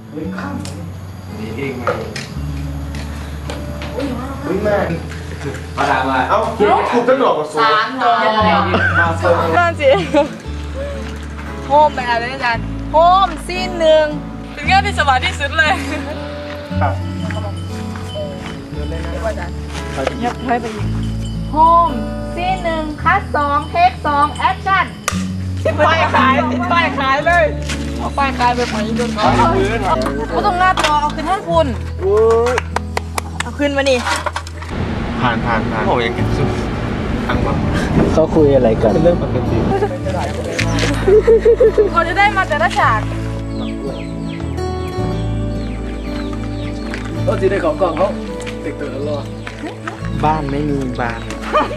เฮ้ยข้ามดีเองมาอุ้ยแม่มาดามมาเอ้าถูกตั้งดอกกับสูง3 ดอกมาเฟิร์นนั่นสิโฮมไปอะไรอาจารย์โฮมซีน1เป็นงานที่สบายที่สุดเลยยับให้ไปอีกโฮมซีน1คัส2เทค2แอคชั่นป้ายขายเลยเอาป้ายขายไปปล่อยโดนเขาก็ต้องหน้าจอเอาขึ้นท่านคุณเอาขึ้นมานี่ผ่านโอ้ยังกินสุดทั้งวันเขาคุยอะไรกันเป็นเรื่องปกติเขาจะได้มาแต่ละฉากก็จีได้ของกล่องเขาติดตัวแล้วรอบ้านไม่มีบ้าน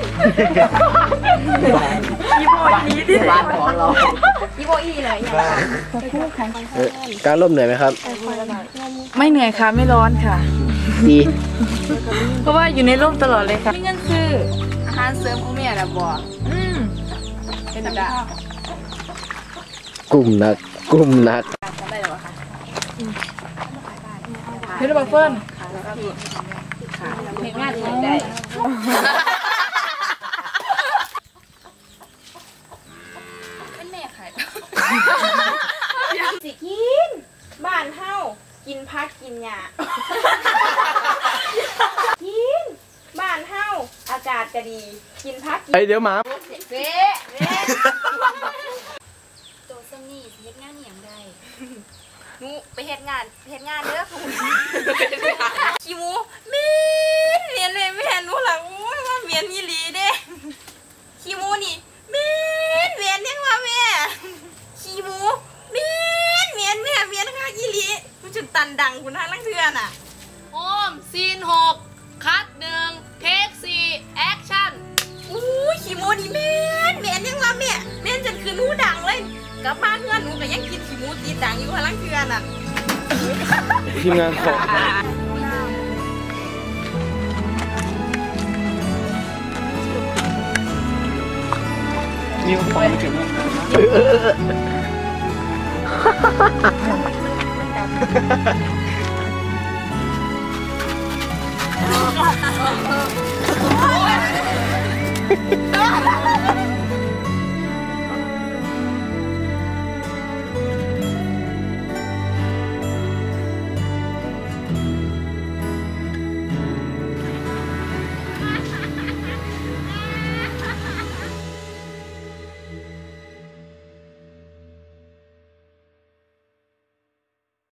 อีโมอีที่บ้านของเราอีโมอีเลยการร่มเหนื่อยไหมครับไม่เหนื่อยค่ะไม่ร้อนค่ะดีเพราะว่าอยู่ในร่มตลอดเลยค่ะนี่ก็คืออาหารเสริมของแม่นะบอกเป็นแบบกลุ่มนักได้หรอคะเพื่อนบอกเฟิร์นเพลงงานยังได้เป็นแม่ขายสิกินบ้านเฮากินพักกินหญ้ากินบ้านเฮาอากาศก็ดีกินพักกินเดี๋ยวหมาเซ่โตซัมนี่เฮ็ดงานอย่างใดหนูไปเฮ็ดงานเด้อคุณขี้มูเมียนเลยแม่หนูหลังว่าเมียนยี่หลีเด้ขี้มูนี่เมียนยังว่าแม่ขี้มูเมียนแม่เมียนค่ะยี่หลีกูจนตันดังคุณท่านลังเทือนอ่ะโฮมซีน6คัด1เทค4แอคชั่นอู้ขี้มูนี่เมียนยังว่าแม่เมียนจนคือหนูดังเลยกลับมาเพื่อนหนูก็ยังกินขี้มูตีดังอยู่ค่ะลังเทือนอ่ะทีมงานของนี่มันปล่อยไม่ถึง